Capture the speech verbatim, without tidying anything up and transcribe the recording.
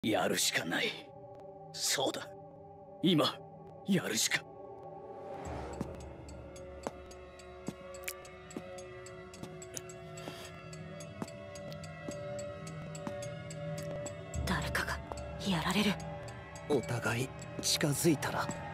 やるしかない。そうだ、今やるしか。 誰かがやられる。 お互い近づいたら